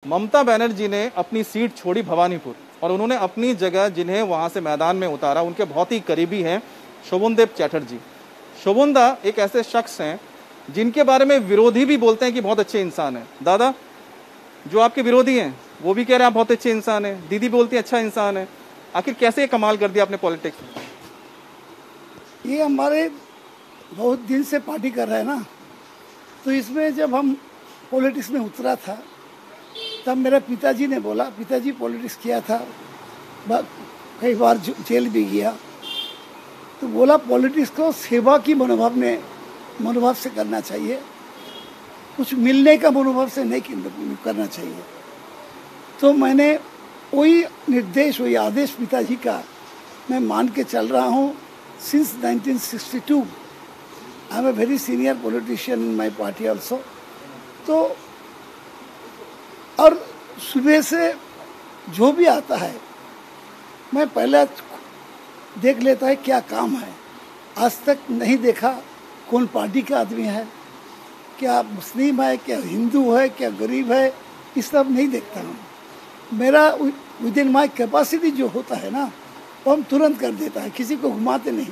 ममता बनर्जी ने अपनी सीट छोड़ी भवानीपुर और उन्होंने अपनी जगह जिन्हें वहां से मैदान में उतारा उनके बहुत ही करीबी हैं शोभनदेव चैटर्जी। शोभनदा एक ऐसे शख्स हैं जिनके बारे में विरोधी भी बोलते हैं कि बहुत अच्छे इंसान हैं। दादा, जो आपके विरोधी हैं वो भी कह रहे हैं आप बहुत अच्छे इंसान हैं, दीदी बोलती है अच्छा इंसान है। आखिर कैसे कमाल कर दिया आपने पॉलिटिक्स में? ये हमारे बहुत दिन से पार्टी कर रहे हैं ना, तो इसमें जब हम पॉलिटिक्स में उतरा था तब मेरे पिताजी ने बोला, पिताजी पॉलिटिक्स किया था, कई बार जेल भी गया, तो बोला पॉलिटिक्स को सेवा की मनोभाव से करना चाहिए, कुछ मिलने का मनोभाव से नहीं करना चाहिए। तो मैंने वही निर्देश, वही आदेश पिताजी का मैं मान के चल रहा हूँ since 1962। I am a very senior politician in my party also. तो और सुबह से जो भी आता है मैं पहले देख लेता है क्या काम है। आज तक नहीं देखा कौन पार्टी का आदमी है, क्या मुस्लिम है, क्या हिंदू है, क्या गरीब है, इस सब नहीं देखता हूँ। मेरा विद इन माई कैपेसिटी जो होता है ना वो हम तुरंत कर देता है, किसी को घुमाते नहीं।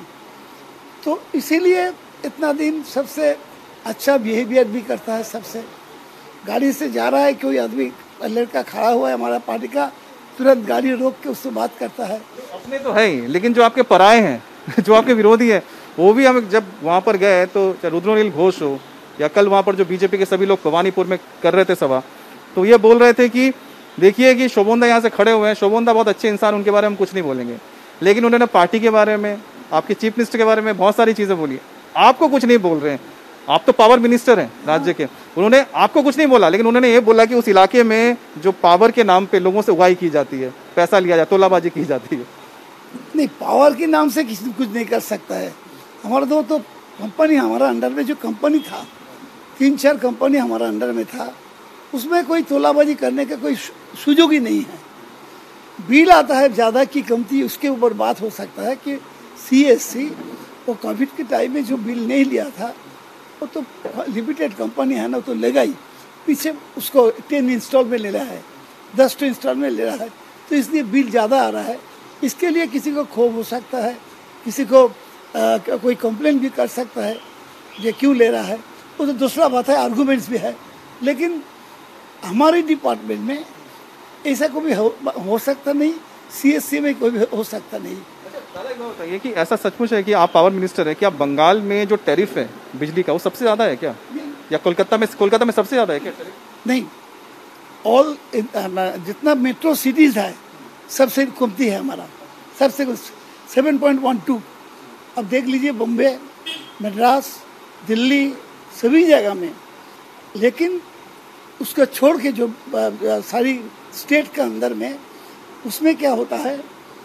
तो इसीलिए इतना दिन सबसे अच्छा बिहेवियर भी करता है। सबसे गाड़ी से जा रहा है कोई आदमी, लड़का खड़ा हुआ है हमारा पार्टी का, तुरंत गाड़ी रोक के उससे बात करता है। अपने तो है ही, लेकिन जो आपके पराये हैं जो आपके विरोधी हैं वो भी, हम जब वहाँ पर गए तो रुद्रनील घोष हो या कल वहाँ पर जो बीजेपी के सभी लोग भवानीपुर में कर रहे थे सभा, तो ये बोल रहे थे कि देखिए कि शोभनदा यहाँ से खड़े हुए हैं, शोभनदा बहुत अच्छे इंसान, उनके बारे में हम कुछ नहीं बोलेंगे। लेकिन उन्होंने पार्टी के बारे में, आपके चीफ मिनिस्टर के बारे में बहुत सारी चीज़ें बोली, आपको कुछ नहीं बोल रहे हैं। आप तो पावर मिनिस्टर हैं राज्य के, उन्होंने आपको कुछ नहीं बोला, लेकिन उन्होंने ये बोला कि उस इलाके में जो पावर के नाम पे लोगों से उगाई की जाती है, पैसा लिया जाता है, तोलाबाजी की जाती है। नहीं, पावर के नाम से किसी कुछ नहीं कर सकता है। हमारा तो कंपनी, हमारा अंडर में जो कंपनी था, 3-4 कंपनी हमारा अंडर में था, उसमें कोई तोलाबाजी करने का कोई सुजोग ही नहीं है। बिल आता है ज़्यादा की कमती, उसके ऊपर बात हो सकता है कि CSC वो कोविड के टाइम में जो बिल नहीं लिया था वो तो लिमिटेड कंपनी है ना, तो लेगा ही। पीछे उसको 10 इंस्टॉल में ले रहा है, 10 इंस्टॉल में ले रहा है, तो इसलिए बिल ज़्यादा आ रहा है। इसके लिए किसी को क्षोभ हो सकता है, किसी को कोई कंप्लेन भी कर सकता है ये क्यों ले रहा है, वो तो दूसरा बात है, आर्गूमेंट्स भी है। लेकिन हमारे डिपार्टमेंट में ऐसा कोई हो सकता नहीं, CSC में कोई भी हो सकता नहीं। दादा एक बात बताइए कि ऐसा सचमुच है कि आप पावर मिनिस्टर है, क्या बंगाल में जो टैरिफ है बिजली का वो सबसे ज़्यादा है क्या, या कोलकाता में सबसे ज़्यादा है क्या? नहीं, ऑल जितना मेट्रो सिटीज़ है सबसे कमती है हमारा, सबसे 7.12। अब देख लीजिए बॉम्बे, मद्रास, दिल्ली, सभी जगह में। लेकिन उसको छोड़ के जो सारी स्टेट का अंदर में, उसमें क्या होता है,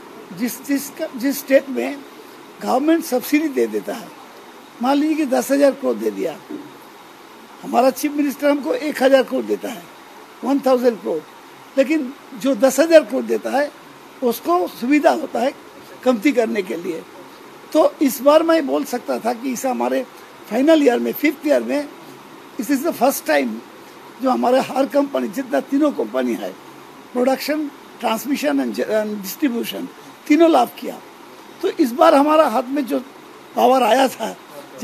जिस स्टेट में गवर्नमेंट सब्सिडी दे देता है, मान लीजिए कि 10,000 करोड़ दे दिया, हमारा चीफ मिनिस्टर हमको 1,000 करोड़ देता है, 1,000 करोड़, लेकिन जो 10,000 करोड़ देता है उसको सुविधा होता है कमती करने के लिए। तो इस बार मैं बोल सकता था कि इस हमारे फाइनल ईयर में, 5th ईयर में, इस इज़ द फर्स्ट टाइम जो हमारे हर कंपनी, जितना तीनों कंपनी है, प्रोडक्शन, ट्रांसमिशन एंड डिस्ट्रीब्यूशन, तीनों लाभ किया। तो इस बार हमारा हाथ में जो पावर आया था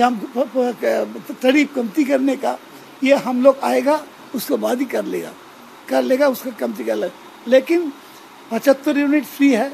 जहाँ टैरिफ कमती करने का, ये हम लोग आएगा उसको बाद ही कर लेगा उसको कमती कर लेगा। लेकिन 75 यूनिट फ्री है,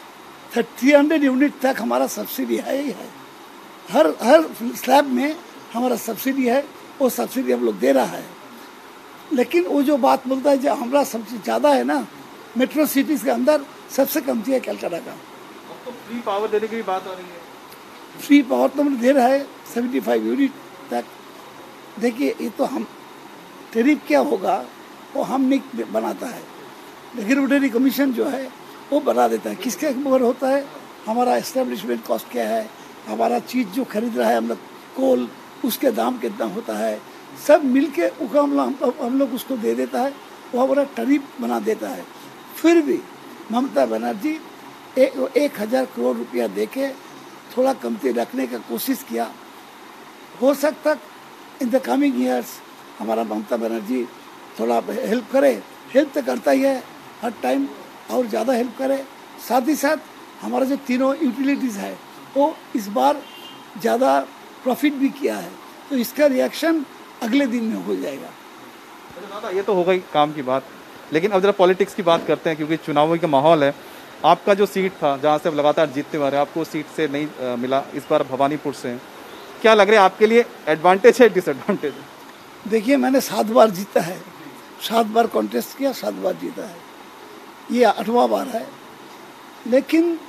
300 यूनिट तक हमारा सब्सिडी है ही है। हर स्लैब में हमारा सब्सिडी है, वो सब्सिडी हम लोग दे रहा है। लेकिन वो जो बात बोलता है, जो हमारा सबसे ज़्यादा है ना मेट्रो सिटीज़ के अंदर, सबसे कमती है कलकत्ता का। तो फ्री पावर देने की भी बात आ रही है। फ्री पावर तो दे रहा है 75 यूनिट तक। देखिए, ये तो हम टैरिफ क्या होगा वो हम नहीं बनाता है, रेगुलेटरी कमीशन जो है वो बना देता है। किसके ऊपर होता है, हमारा एस्टेब्लिशमेंट कॉस्ट क्या है, हमारा चीज़ जो खरीद रहा है हम लोग, कोल, उसके दाम कितना होता है, सब मिलके हम लोग उसको दे देता है, वो हमारा टैरिफ बना देता है। फिर भी ममता बनर्जी 1,000 करोड़ रुपया देके थोड़ा कमती रखने का कोशिश किया। हो सकता इन द कमिंग ईयर्स हमारा ममता बनर्जी थोड़ा हेल्प करे हेल्प तो करता ही है हर टाइम, और ज़्यादा हेल्प करे। साथ ही साथ हमारा जो तीनों यूटिलिटीज़ है वो इस बार ज़्यादा प्रॉफिट भी किया है, तो इसका रिएक्शन अगले दिन में हो जाएगा। दादा ये तो हो गई काम की बात, लेकिन अब जरा पॉलिटिक्स की बात करते हैं, क्योंकि चुनावी का माहौल है। आपका जो सीट था जहाँ से अब लगातार जीतते हुए आपको सीट से नहीं मिला, इस बार भवानीपुर से, क्या लग रहा है आपके लिए एडवांटेज है डिसएडवांटेज है? देखिए मैंने 7 बार जीता है, 7 बार कॉन्टेस्ट किया, 7 बार जीता है, ये 8वां बार है। लेकिन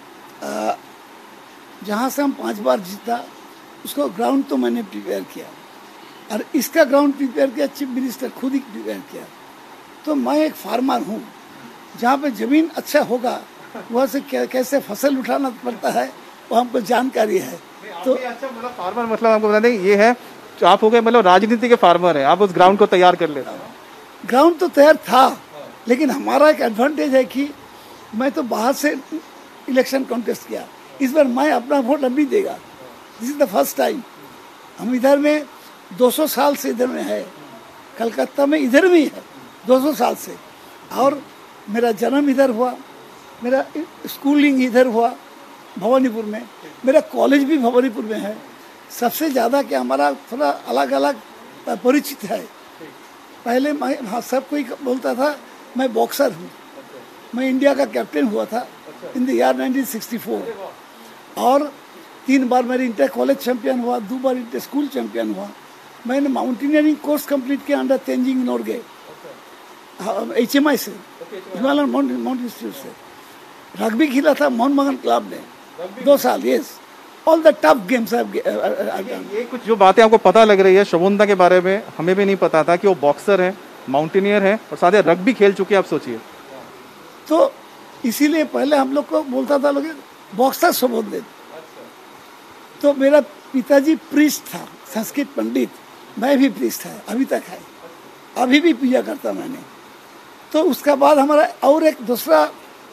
जहाँ से हम 5 बार जीता उसको ग्राउंड तो मैंने प्रिपेयर किया, और इसका ग्राउंड प्रिपेयर किया चीफ मिनिस्टर खुद ही प्रिपेयर किया। तो मैं एक फार्मर हूँ, जहाँ पे ज़मीन अच्छा होगा वहाँ से कैसे फसल उठाना पड़ता है वो हमको जानकारी है। तो अच्छा मतलब फार्मर, मतलब आपको बता दें ये है, आप हो गए मतलब राजनीति के फार्मर हैं, आप उस ग्राउंड को तैयार कर लेते हैं। ग्राउंड तो तैयार था, लेकिन हमारा एक एडवांटेज है कि मैं तो बाहर से इलेक्शन कॉन्टेस्ट किया, इस बार मैं अपना वोट अब नहीं देगा। This is the first time. हम इधर में 200 साल से इधर में है, कलकत्ता में इधर में है 200 साल से, और मेरा जन्म इधर हुआ, मेरा स्कूलिंग इधर हुआ भवानीपुर में, मेरा कॉलेज भी भवानीपुर में है। सबसे ज़्यादा कि हमारा थोड़ा अलग अलग परिचित है। पहले मैं, हाँ, सब कोई बोलता था मैं बॉक्सर हूँ। मैं इंडिया का कैप्टन हुआ था इन द ईयर 1964, और 3 बार मेरे इंटर कॉलेज चैंपियन हुआ, 2 बार इंटर स्कूल चैंपियन हुआ। मैंने माउंटेनियरिंग कोर्स कंप्लीट किया अंडर तेंजिंग नोरगे HMI से, हिमालयन माउंटेन इंस्टीट्यूट से। रग्बी खेला था मोहन मगन क्लब ने 2 साल। Yes, all the tough games ये कुछ जो बातें आपको पता लग रही है शोभनदा के बारे में, हमें भी नहीं पता था कि वो बॉक्सर है, माउंटेनियर है, और साथ ही रग्बी खेल चुके हैं। आप सोचिए, तो इसीलिए पहले हम लोग को बोलता था लोग बॉक्सर शोभनदेव। तो मेरा पिताजी प्रीस्ट था, संस्कृत पंडित, मैं भी प्रीस्ट है, अभी तक है, अभी भी पूजा करता मैंने। तो उसका बाद हमारा और एक दूसरा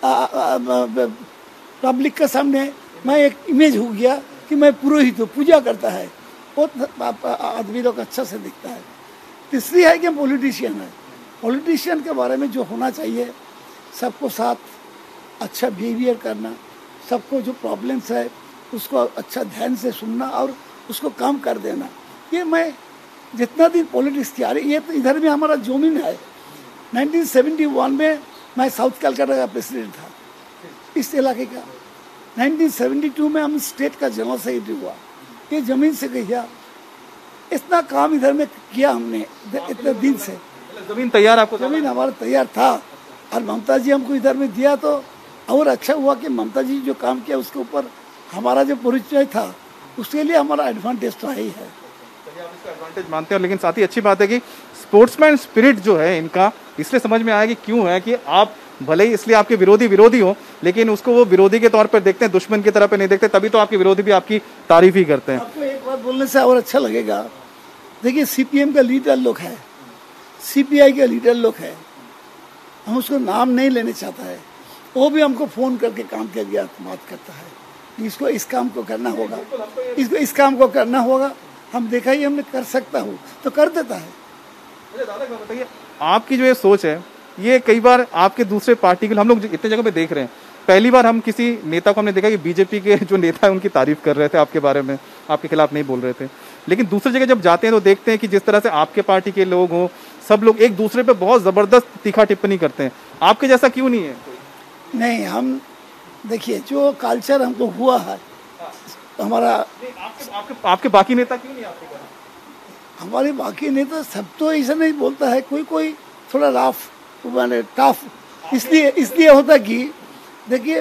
पब्लिक के सामने मैं एक इमेज हो गया कि मैं पुरोहित हूँ, पूजा करता है, बहुत आदमी लोग अच्छा से दिखता है। तीसरी है कि पॉलिटिशियन है। पॉलिटिशियन के बारे में जो होना चाहिए, सबको साथ अच्छा बिहेवियर करना, सबको जो प्रॉब्लम्स है उसको अच्छा ध्यान से सुनना और उसको काम कर देना। ये मैं जितना दिन पॉलिटिक्स किया, ये तो इधर में हमारा जमीन है। 1971 में मैं साउथ कलकत्ता का प्रेसिडेंट था इस इलाके का। 1972 में हम स्टेट का जनरल सेक्रेटरी हुआ। ये ज़मीन से गया, इतना काम इधर में किया हमने इतने दिन से। जमीन तैयार, आपको जमीन हमारा तैयार था, और ममता जी हमको इधर में दिया, तो और अच्छा हुआ कि ममता जी जो काम किया उसके ऊपर हमारा जो परिचय था, उसके लिए हमारा एडवांटेज तो है ही है। एडवांटेज मानते हैं, लेकिन साथ ही अच्छी बात है कि स्पोर्ट्समैन स्पिरिट जो है इनका, इसलिए समझ में आया कि क्यों है कि आप भले ही इसलिए आपके विरोधी हो, लेकिन उसको वो विरोधी के तौर पर देखते हैं, दुश्मन की तरह पे नहीं देखते, तभी तो आपके विरोधी भी आपकी तारीफ ही करते हैं। आपको एक बात बोलने से और अच्छा लगेगा। देखिए CPM का लीडर लोग है, CPI का लीडर लोग है, हम उसको नाम नहीं लेने चाहता है, वो भी हमको फ़ोन करके काम के लिए बात करता है, इसको इस काम को करना होगा, इसको इस काम को करना होगा। हम देखा ही हमने कर सकता हूँ तो कर देता है। दादा बताइए, आपकी जो ये सोच है, ये कई बार आपके दूसरे पार्टी के हम लोग इतने जगह पे देख रहे हैं। पहली बार हम किसी नेता को हमने देखा कि बीजेपी के जो नेता है उनकी तारीफ कर रहे थे आपके बारे में, आपके खिलाफ नहीं बोल रहे थे। लेकिन दूसरी जगह जब जाते हैं तो देखते हैं कि जिस तरह से आपके पार्टी के लोग हों, सब लोग एक दूसरे पे बहुत ज़बरदस्त तीखा टिप्पणी करते हैं। आपके जैसा क्यों नहीं है? नहीं, हम देखिए जो कल्चर हमको हुआ है हमारा, आपके बाकी नेता क्यों नहीं आपके? हमारे बाकी नेता सब तो ऐसा नहीं बोलता है, कोई कोई थोड़ा रफ माने टफ इसलिए होता कि देखिए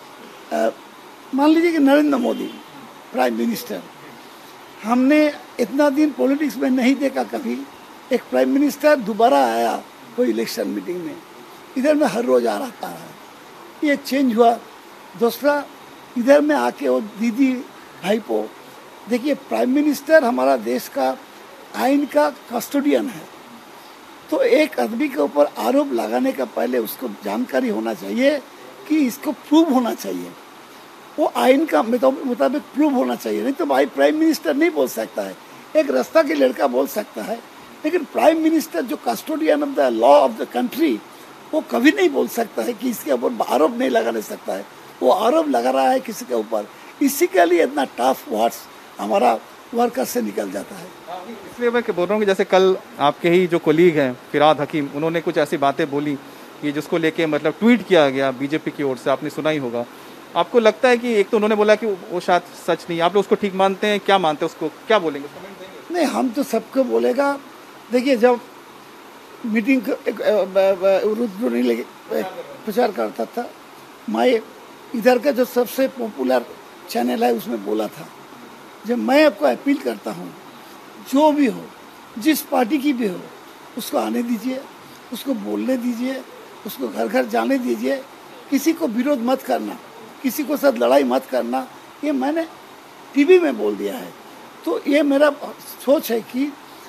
मान लीजिए कि नरेंद्र मोदी प्राइम मिनिस्टर, हमने इतना दिन पॉलिटिक्स में नहीं देखा कभी एक प्राइम मिनिस्टर दोबारा आया कोई इलेक्शन मीटिंग में, इधर में हर रोज आ रहा है, ये चेंज हुआ। दूसरा इधर में आके वो दीदी भाईपो, देखिए प्राइम मिनिस्टर हमारा देश का आइन का कस्टोडियन है, तो एक आदमी के ऊपर आरोप लगाने का पहले उसको जानकारी होना चाहिए कि इसको प्रूव होना चाहिए, वो आइन का मुताबिक प्रूव होना चाहिए, नहीं तो भाई प्राइम मिनिस्टर नहीं बोल सकता है। एक रास्ता के लड़का बोल सकता है लेकिन प्राइम मिनिस्टर जो custodian of the law of the country, वो कभी नहीं बोल सकता है कि इसके ऊपर आरोप नहीं लगा नहीं सकता है। वो आरोप लगा रहा है किसी के ऊपर, इसी के लिए इतना टफ वर्ड्स हमारा वर्कर से निकल जाता है। इसलिए मैं बोल रहा हूँ कि जैसे कल आपके ही जो कोलीग हैं फिराद हकीम, उन्होंने कुछ ऐसी बातें बोली कि जिसको लेके मतलब ट्वीट किया गया बीजेपी की ओर से, आपने सुना ही होगा। आपको लगता है कि एक तो उन्होंने बोला कि वो शायद सच नहीं, आप लोग उसको ठीक मानते हैं, क्या मानते हैं उसको, क्या बोलेंगे? नहीं, हम तो सबको बोलेगा। देखिए, जब मीटिंग रुद्र प्रचार करता था, मैं इधर का जो सबसे पॉपुलर चैनल है उसमें बोला था, जब मैं आपको अपील करता हूँ, जो भी हो, जिस पार्टी की भी हो, उसको आने दीजिए, उसको बोलने दीजिए, उसको घर घर जाने दीजिए, किसी को विरोध मत करना, किसी को साथ लड़ाई मत करना। ये मैंने टीवी में बोल दिया है। तो ये मेरा सोच है कि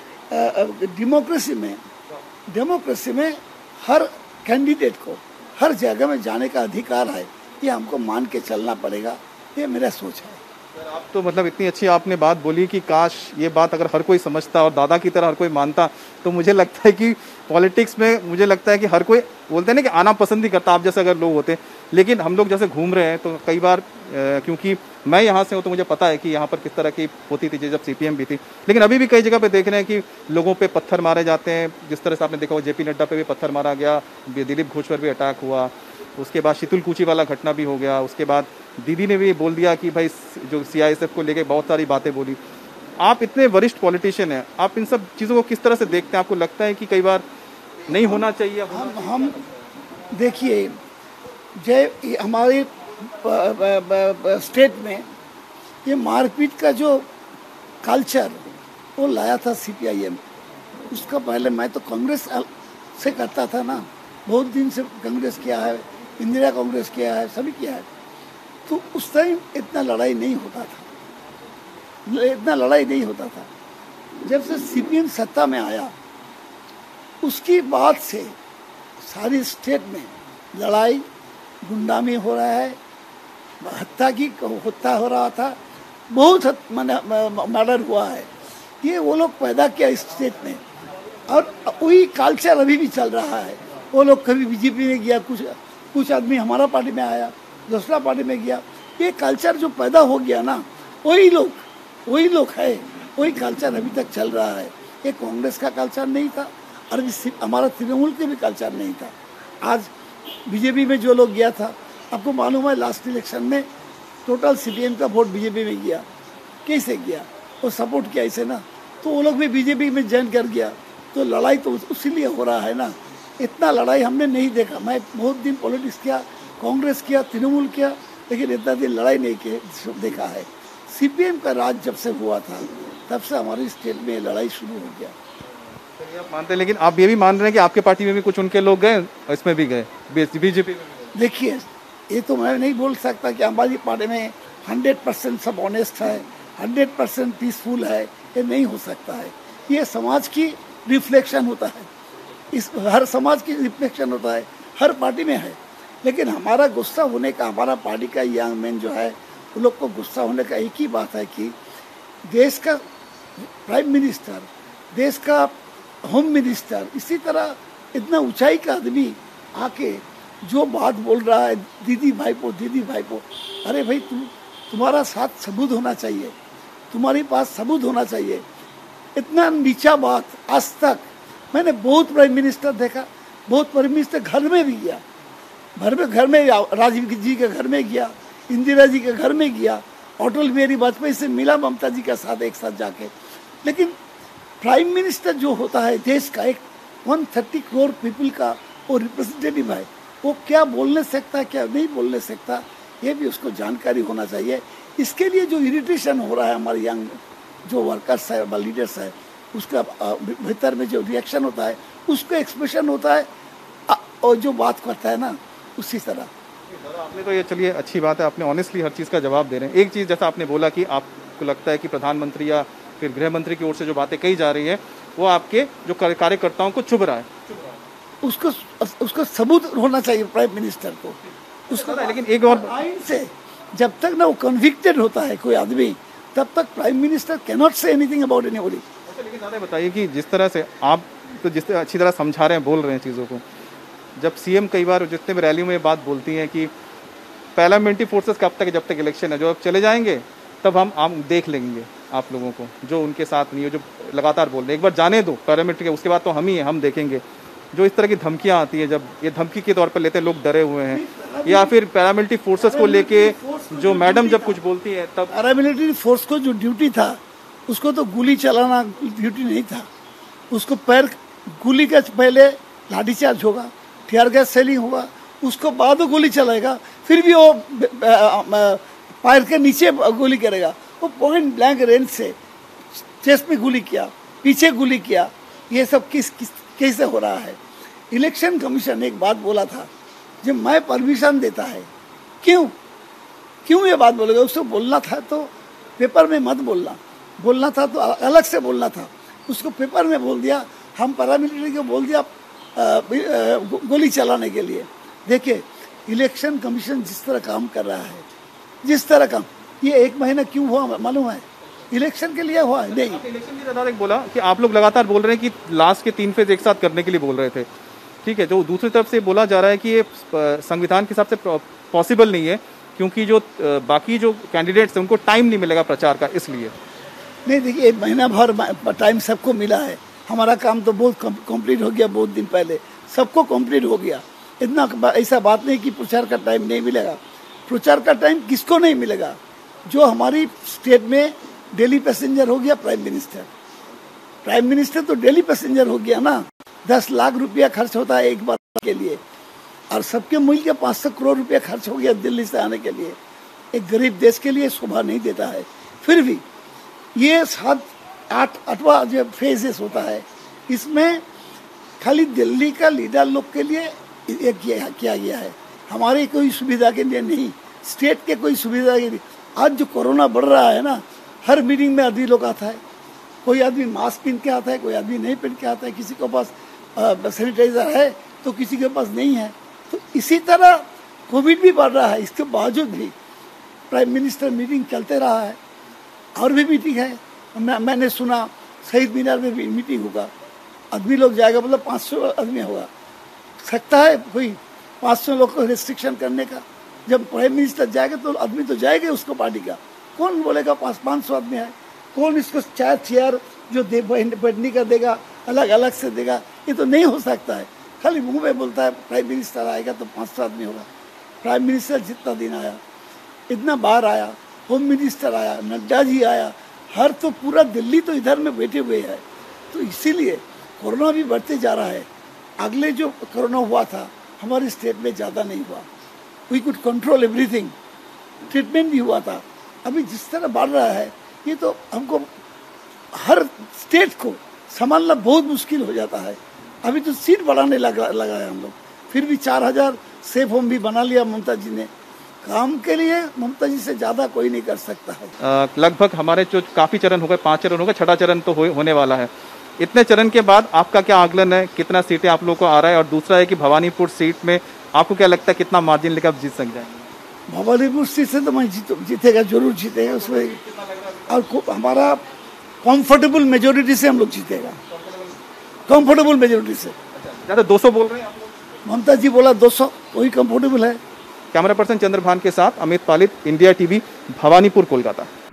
डेमोक्रेसी में हर कैंडिडेट को हर जगह में जाने का अधिकार है, ये हमको मान के चलना पड़ेगा। ये मेरा सोच है। आप तो मतलब इतनी अच्छी आपने बात बोली कि काश ये बात अगर हर कोई समझता और दादा की तरह हर कोई मानता, तो मुझे लगता है कि पॉलिटिक्स में मुझे लगता है कि हर कोई बोलते हैं ना कि आना पसंद ही करता, आप जैसे अगर लोग होते। लेकिन हम लोग जैसे घूम रहे हैं तो कई बार क्योंकि मैं यहाँ से हूँ तो मुझे पता है कि यहाँ पर किस तरह की होती थी जब सीपीएम भी थी। लेकिन अभी भी कई जगह पे देख रहे हैं कि लोगों पे पत्थर मारे जाते हैं, जिस तरह से आपने देखा हो जेपी नड्डा पे भी पत्थर मारा गया, दिलीप घोष पर भी अटैक हुआ, उसके बाद शीतल कुची वाला घटना भी हो गया, उसके बाद दीदी ने भी बोल दिया कि भाई जो सीआईएसएफ को लेके बहुत सारी बातें बोली। आप इतने वरिष्ठ पॉलिटिशियन हैं, आप इन सब चीज़ों को किस तरह से देखते हैं? आपको लगता है कि कई बार नहीं होना चाहिए? हम देखिए, जय हमारे स्टेट में ये मारपीट का जो कल्चर वो लाया था सीपीआईएम। उसका पहले मैं तो कांग्रेस से करता था ना, बहुत दिन से कांग्रेस किया है, इंदिरा कांग्रेस किया है, सभी किया है। तो उस टाइम इतना लड़ाई नहीं होता था। जब से सीपीएम सत्ता में आया, उसकी बाद से सारी स्टेट में लड़ाई, गुंडामी हो रहा है, हत्या हो रहा था, बहुत मर्डर हुआ है। ये वो लोग पैदा किया इस स्टेट में, और वही कल्चर अभी भी चल रहा है। वो लोग कभी बीजेपी में गया, कुछ आदमी हमारा पार्टी में आया, दूसरा पार्टी में गया। ये कल्चर जो पैदा हो गया ना, वही लोग है, वही कल्चर अभी तक चल रहा है। ये कांग्रेस का कल्चर नहीं था, और हमारा तृणमूल के भी कल्चर नहीं था। आज बीजेपी में जो लोग गया था, आपको मालूम है लास्ट इलेक्शन में टोटल सीपीएम का वोट बीजेपी में गया। कैसे गया? वो सपोर्ट किया इसे ना, तो वो लोग भी बीजेपी में ज्वाइन कर गया। तो लड़ाई तो उसीलिए हो रहा है ना। इतना लड़ाई हमने नहीं देखा। मैं बहुत दिन पॉलिटिक्स किया, कांग्रेस किया, तृणमूल किया, लेकिन इतना दिन लड़ाई नहीं देखा है। सीपीएम का राज जब से हुआ था, तब से हमारी स्टेट में लड़ाई शुरू हो गया। आप मानते हैं, लेकिन आप ये भी मान रहे हैं कि आपके पार्टी में भी कुछ उनके लोग गए, इसमें भी गए, बीजेपी में? देखिए, ये तो मैं नहीं बोल सकता कि हमारी पार्टी में 100% सब ऑनेस्ट है, 100% पीसफुल है। ये नहीं हो सकता है। ये समाज की रिफ्लेक्शन होता है, इस हर समाज की रिफ्लेक्शन होता है, हर पार्टी में है। लेकिन हमारा गुस्सा होने का, हमारा पार्टी का यंग मैन जो है, उन लोग को गुस्सा होने का एक ही बात है कि देश का प्राइम मिनिस्टर, देश का होम मिनिस्टर, इसी तरह इतना ऊंचाई का आदमी आके जो बात बोल रहा है, दीदी भाईपो, अरे भाई तुम्हारा साथ सबूत होना चाहिए, तुम्हारे पास सबूत होना चाहिए। इतना नीचा बात आज तक मैंने बहुत प्राइम मिनिस्टर देखा, बहुत प्राइम मिनिस्टर घर में भी गया, घर में राजीव जी के घर में गया, इंदिरा जी के घर में गया, अटल बिहारी वाजपेयी से मिला ममता जी के साथ एक साथ जाके। लेकिन प्राइम मिनिस्टर जो होता है देश का, एक 130 करोड़ पीपल का वो रिप्रेजेंटेटिव है, वो क्या बोलने सकता है, क्या नहीं बोलने सकता, ये भी उसको जानकारी होना चाहिए। इसके लिए जो इरिटेशन हो रहा है हमारे यंग जो वर्कर्स है, लीडर्स है, उसका भीतर में जो रिएक्शन होता है, उसका एक्सप्रेशन होता है, और जो बात करता है ना, उसी तरह। आपने तो ये, चलिए अच्छी बात है, आपने ऑनेस्टली हर चीज़ का जवाब दे रहे हैं। एक चीज़ जैसा आपने बोला कि आपको लगता है कि प्रधानमंत्री या फिर गृह मंत्री की ओर से जो बातें कही जा रही है, वो आपके जो कार्यकर्ताओं को चुभ रहा है, उसको सबूत होना चाहिए प्राइम मिनिस्टर को उसका। लेकिन एक और आइन से जब तक ना वो कन्विक्टेड होता है कोई आदमी, तब तक prime minister can not say anything about anybody. लेकिन ज़्यादा बताइए कि जिस तरह से आप तो जिस तरह अच्छी तरह समझा रहे हैं, बोल रहे हैं चीज़ों को, जब सीएम कई बार जितने भी रैलियों में ये बात बोलती हैं कि पैरामिलिट्री फोर्सेस कब तक, जब तक इलेक्शन है, जो अब चले जाएंगे तब हम देख लेंगे आप लोगों को, जो उनके साथ नहीं हो, जो लगातार बोल रहे हैं, एक बार जाने दो पैरामिलिट्री के, उसके बाद तो हम ही हैं, हम देखेंगे। जो इस तरह की धमकियां आती है, जब ये धमकी के तौर पर लेते हैं, लोग डरे हुए हैं, या फिर पैरामिलिट्री फोर्सेस को लेके जो मैडम जब कुछ बोलती है तब पैरामिलिट्री फोर्स को जो ड्यूटी था उसको तो गोली चलाना ड्यूटी नहीं था, उसको पैर गोली का पहले लाठीचार्ज होगा, टीयर गैस सेलिंग होगा, उसको बाद में गोली चलाएगा, फिर भी वो पैर के नीचे गोली करेगा। वो पॉइंट ब्लैंक रेंज से चेस्ट में गोली किया, पीछे गोली किया, ये सब कैसे हो रहा है? इलेक्शन कमीशन एक बात बोला था, जब मैं परमिशन देता है, क्यों ये बात बोलेगा? उसको बोलना था तो पेपर में मत बोलना था तो अलग से बोलना था, उसको पेपर में बोल दिया, हम पैरामिलिट्री को बोल दिया गोली चलाने के लिए। देखिए इलेक्शन कमीशन जिस तरह काम कर रहा है, जिस तरह काम, ये 1 महीना क्यों हुआ मालूम है? इलेक्शन के लिए हुआ है नहीं। इलेक्शन की ज्यादा बोला कि आप लोग लगातार बोल रहे हैं कि लास्ट के 3 फेज एक साथ करने के लिए बोल रहे थे, ठीक है, जो दूसरी तरफ से बोला जा रहा है कि ये संविधान के हिसाब से पॉसिबल नहीं है, क्योंकि जो बाकी जो कैंडिडेट्स हैं उनको टाइम नहीं मिलेगा प्रचार का, इसलिए। नहीं देखिए, 1 महीना भर टाइम सबको मिला है, हमारा काम तो बहुत कंप्लीट हो गया, बहुत दिन पहले सबको कंप्लीट हो गया। इतना ऐसा बात नहीं कि प्रचार का टाइम नहीं मिलेगा, प्रचार का टाइम किसको नहीं मिलेगा? जो हमारी स्टेट में डेली पैसेंजर हो गया प्राइम मिनिस्टर तो डेली पैसेंजर हो गया ना। 10 लाख रुपया खर्च होता है एक बार के लिए, और सबके मिल के 500 करोड़ रुपया खर्च हो गया दिल्ली से आने के लिए। एक गरीब देश के लिए शोभा नहीं देता है। फिर भी ये 7-8वां जो फेजेस होता है, इसमें खाली दिल्ली का लीडर लोग के लिए ये किया गया है, हमारी कोई सुविधा के लिए नहीं, स्टेट के कोई सुविधा के लिए। आज जो कोरोना बढ़ रहा है ना, हर मीटिंग में आदमी लोग आता है, कोई आदमी मास्क पहन के आता है, कोई आदमी नहीं पहन के आता है, किसी के पास सैनिटाइजर है तो किसी के पास नहीं है। तो इसी तरह कोविड भी बढ़ रहा है, इसके बावजूद भी प्राइम मिनिस्टर मीटिंग चलते रहा है, और भी मीटिंग है। मैंने सुना शहीद मीनार में भी मीटिंग होगा, आदमी लोग जाएगा, मतलब 500 आदमी होगा। सकता है कोई 500 लोग को रिस्ट्रिक्शन करने का? जब प्राइम मिनिस्टर जाएगा तो आदमी तो जाएगा उसको पार्टी का, कौन बोलेगा 500 आदमी है? कौन इसको चेयर जो बैठने का देगा, अलग अलग से देगा? ये तो नहीं हो सकता है। खाली मुंह में बोलता है प्राइम मिनिस्टर आएगा तो 500 आदमी होगा। प्राइम मिनिस्टर जितना दिन आया, इतना बार आया, होम मिनिस्टर आया, नड्डा जी आया, हर तो पूरा दिल्ली तो इधर में बैठे हुए है। तो इसीलिए कोरोना भी बढ़ते जा रहा है। अगले जो कोरोना हुआ था हमारे स्टेट में ज़्यादा नहीं हुआ, we could control everything, treatment भी हुआ था। अभी जिस तरह बढ़ रहा है, ये तो हमको हर स्टेट को संभालना बहुत मुश्किल हो जाता है। अभी तो सीट बढ़ाने लगा है हम लोग, फिर भी 4000 सेफ होम भी बना लिया ममता जी ने। काम के लिए ममता जी से ज़्यादा कोई नहीं कर सकता है। लगभग हमारे जो काफ़ी चरण हो गए, 5 चरण हो गए, 6ठा चरण तो होने वाला है। इतने चरण के बाद आपका क्या आकलन है, कितना सीटें आप लोगों को आ रहा है? और दूसरा है कि भवानीपुर सीट में आपको क्या लगता है कितना मार्जिन लेकर आप जीत सक जाएंगे? भवानीपुर सीट से तो मैं जीतेगा, जरूर जीतेगा उसमें, और हमारा कंफर्टेबल मेजोरिटी से हम लोग जीतेगा, कंफर्टेबल मेजोरिटी से। ज़्यादा 200 बोल रहे हैं आप लोग? ममता जी बोला 200, वही कंफर्टेबल है। कैमरा पर्सन चंद्रभान के साथ अमित पालित, इंडिया टीवी, भवानीपुर, कोलकाता।